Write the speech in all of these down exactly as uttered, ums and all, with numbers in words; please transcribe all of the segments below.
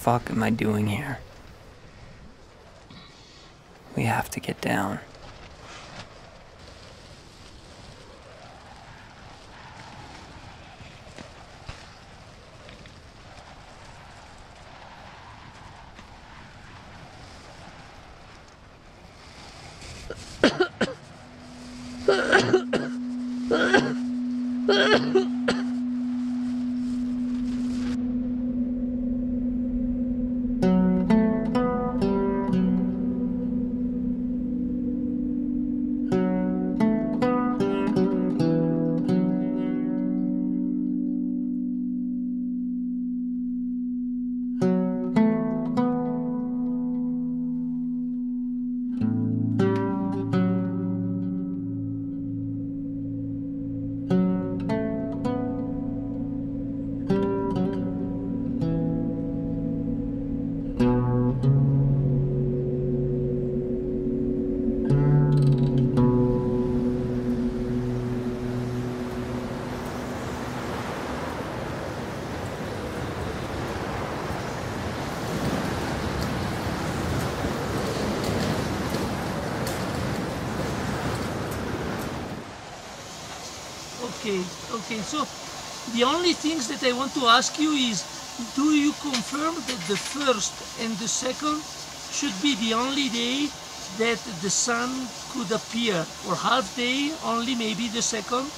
fuck am I doing here? We have to get down. Okay, okay, so the only things that I want to ask you is, do you confirm that the first and the second should be the only day that the sun could appear, or half day, only maybe the second?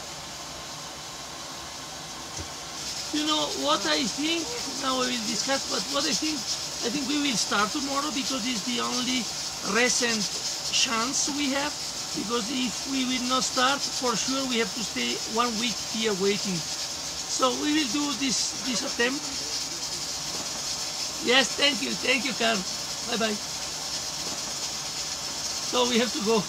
You know, what I think, now we will discuss, but what I think, I think we will start tomorrow because it's the only recent chance we have. Because if we will not start, for sure we have to stay one week here waiting. So we will do this this attempt. Yes, thank you, thank you, Carl. Bye bye. So we have to go.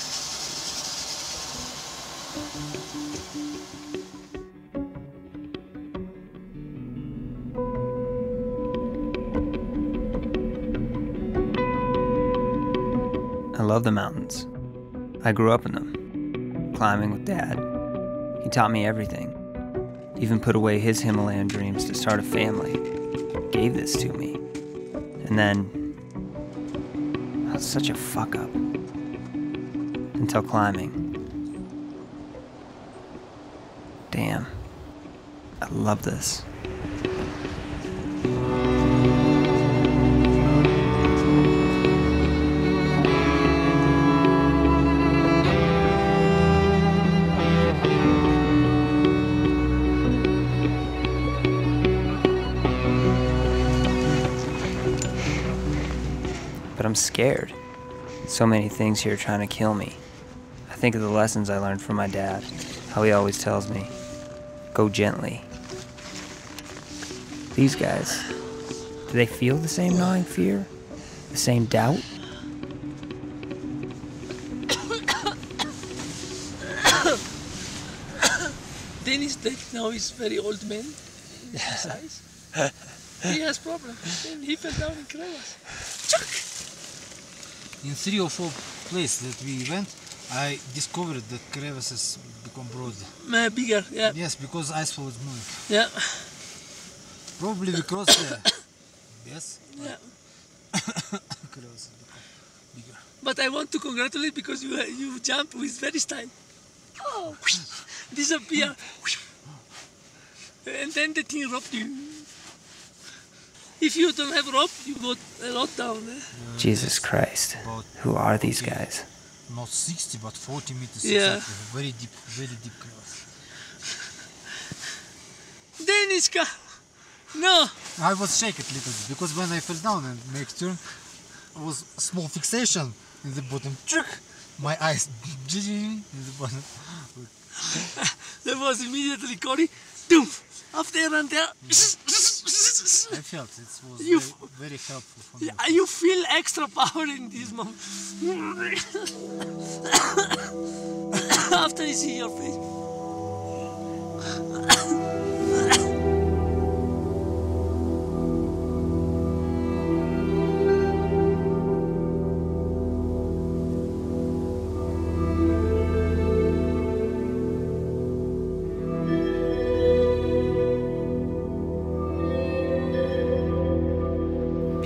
I love the mountains. I grew up in them, climbing with Dad. He taught me everything. Even put away his Himalayan dreams to start a family. Gave this to me. And then, I was such a fuck up. Until climbing. Damn. I love this. But I'm scared. So many things here trying to kill me. I think of the lessons I learned from my dad, how he always tells me, go gently. These guys, do they feel the same gnawing fear? The same doubt? Dennis that now is very old man in size. He has problems. And he fell down in crevasse. Chuck! In three or four places that we went, I discovered that crevasses become broader. Uh, bigger, yeah. Yes, because ice is moving. Yeah. Probably we crossed there. Yes? Yeah. Crevasses become bigger. But I want to congratulate because you you jump with very style. Oh, disappear. And then the thing robbed you. If you don't have rope, you go a lot down. Eh? Uh, Jesus yes, Christ. about Who are these forty, guys? Not sixty, but forty meters. Yeah. Exactly. Very deep, very deep crevasse. Deniska! No! I was shaken a little bit because when I fell down and make turn, it was a small fixation in the bottom. My eyes in the bottom. There was immediately Cory. Doom! Up there and there. I felt it was You very, very helpful for me. Yeah, you feel extra power in this moment. After you see your face.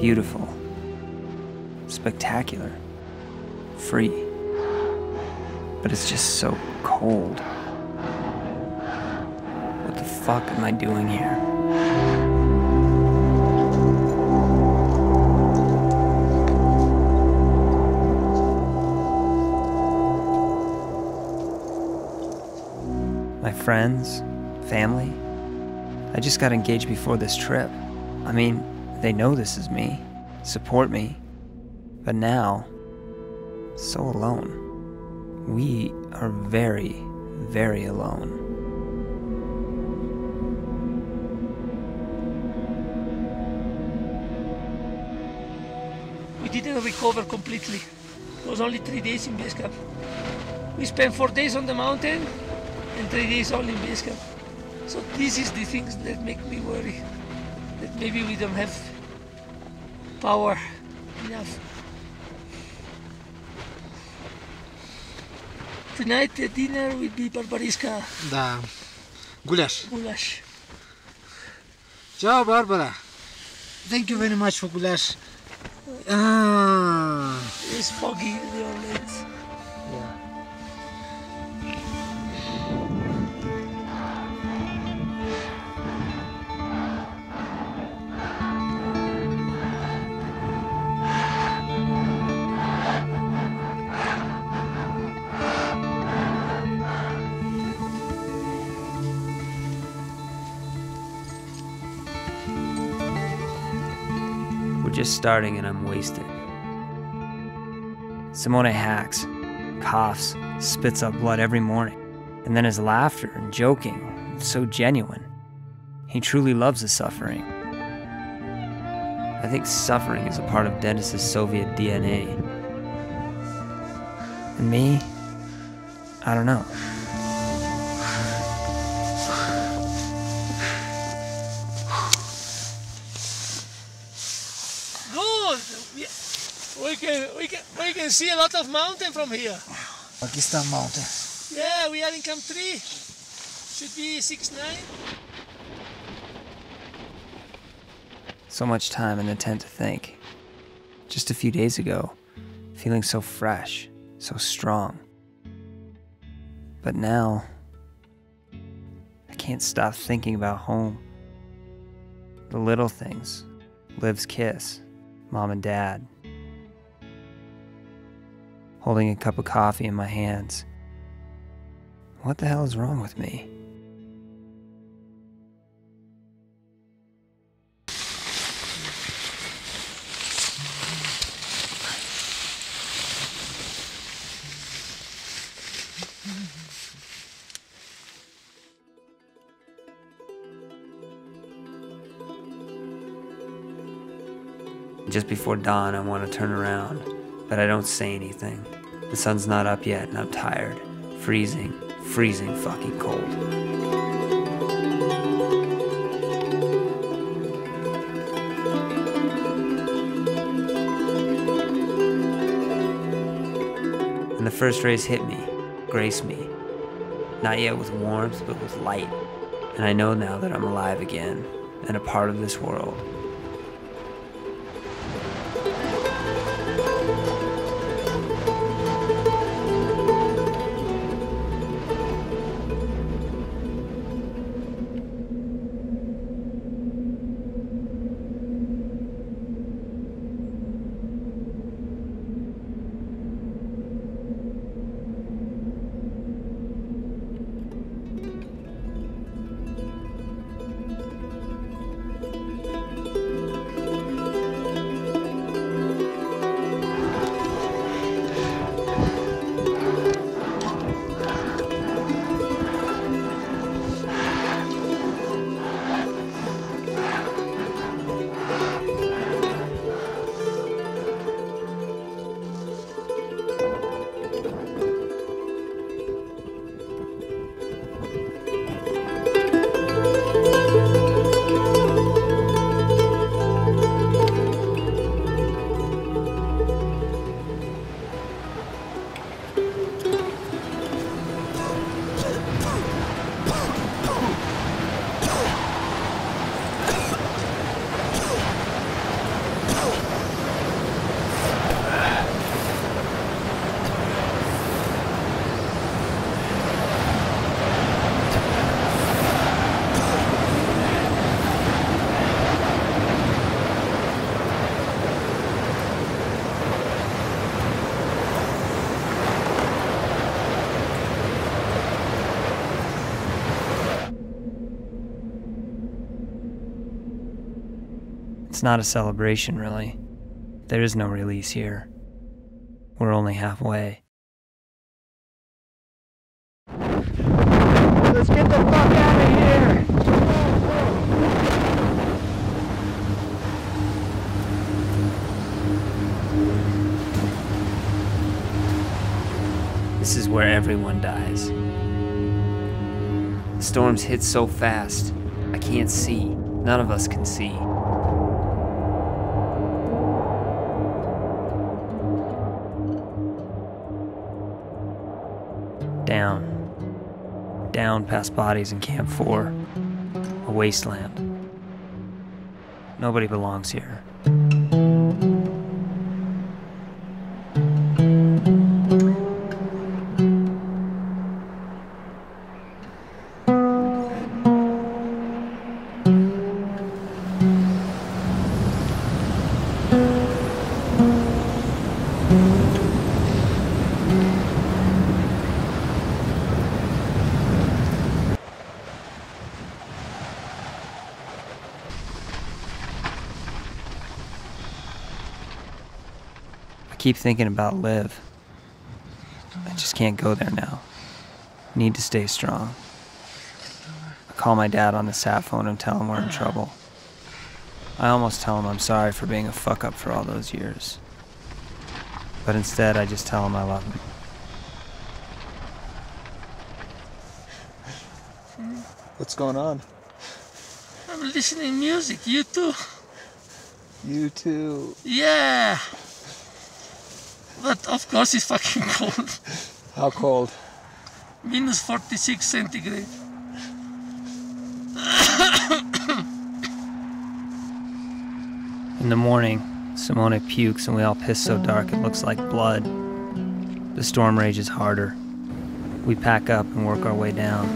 beautiful, spectacular, free. But it's just so cold. What the fuck am I doing here? My friends, family, I just got engaged before this trip. I mean, they know this is me, support me, but now, so alone. We are very, very alone. We didn't recover completely. It was only three days in base camp. We spent four days on the mountain and three days only in base camp. So this is the things that make me worry. That maybe we don't have power enough. Tonight the dinner will be barbariska Да. Goulash. goulash. Ciao, Barbara. Thank you very much for goulash. Ah. It's foggy in your legs. Yeah. We're just starting and I'm wasted. Simone hacks, coughs, spits up blood every morning. And then his laughter and joking, it's so genuine. He truly loves the suffering. I think suffering is a part of Dennis's Soviet D N A. And me, I don't know. Good. We, we can we can we can see a lot of mountain from here. Pakistan mountain. Yeah, we are in Camp Three. Should be six nine. So much time in the tent to think. Just a few days ago, feeling so fresh, so strong. But now, I can't stop thinking about home. The little things. Liv's kiss, mom and dad. Holding a cup of coffee in my hands. What the hell is wrong with me? Just before dawn, I want to turn around, but I don't say anything. The sun's not up yet, and I'm tired. Freezing, freezing fucking cold. And the first rays hit me, grace me. Not yet with warmth, but with light. And I know now that I'm alive again, and a part of this world. not a celebration, really. There is no release here. We're only halfway. Let's get the fuck out of here! This is where everyone dies. The storms hit so fast, I can't see. None of us can see. Down. Down past bodies in Camp four. A wasteland. Nobody belongs here. I keep thinking about Liv. I just can't go there now. Need to stay strong. I call my dad on the sat phone and tell him we're in trouble. I almost tell him I'm sorry for being a fuck up for all those years. But instead I just tell him I love him. What's going on? I'm listening music, you too. You too. Yeah. But of course it's fucking cold. How cold? Minus forty-six centigrade. In the morning, Simone pukes and we all piss so dark it looks like blood. The storm rages harder. We pack up and work our way down.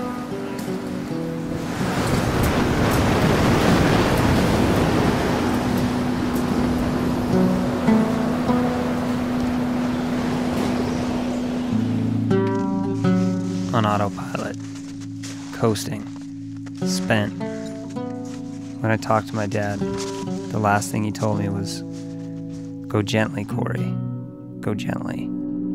On autopilot, coasting, spent. When I talked to my dad, the last thing he told me was, "Go gently, Corey. Go gently."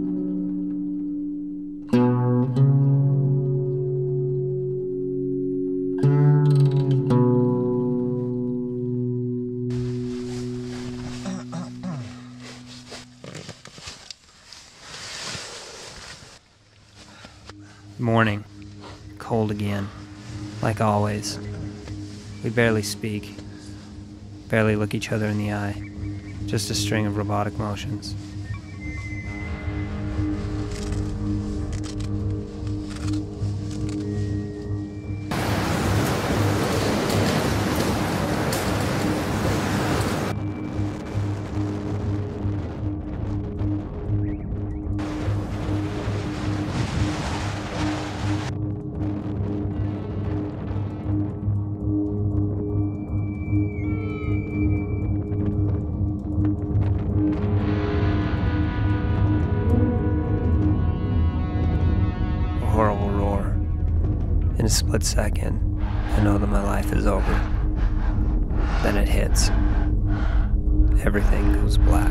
Morning, cold again, like always. We barely speak, barely look each other in the eye, just a string of robotic motions. Horrible roar. In a split second, I know that my life is over. Then it hits. Everything goes black.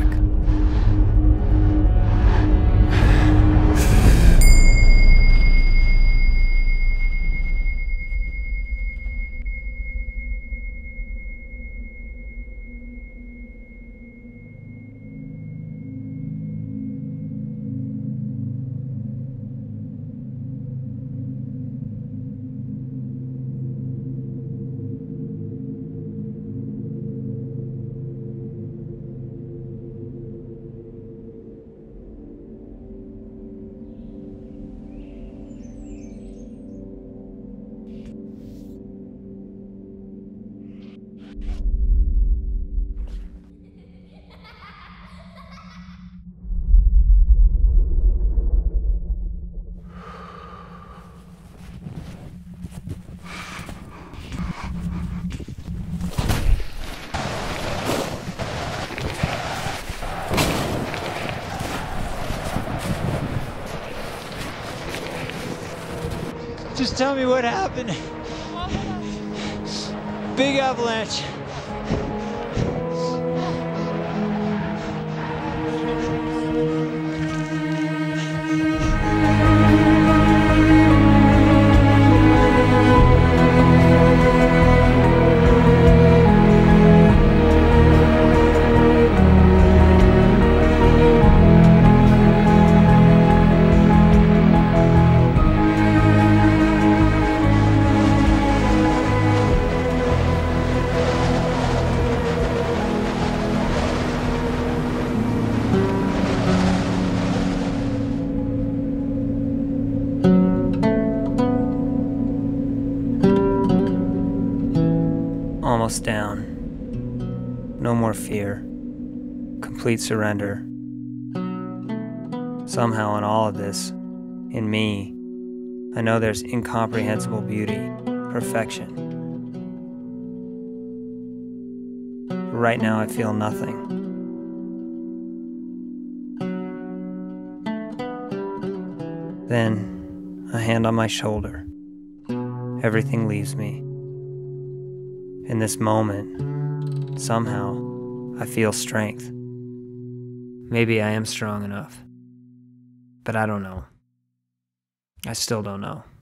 Just tell me what happened. Big avalanche. almost down. No more fear. Complete surrender. Somehow in all of this, in me, I know there's incomprehensible beauty, perfection. Right now I feel nothing. Then, a hand on my shoulder. Everything leaves me. In this moment, somehow, I feel strength. Maybe I am strong enough. But I don't know. I still don't know.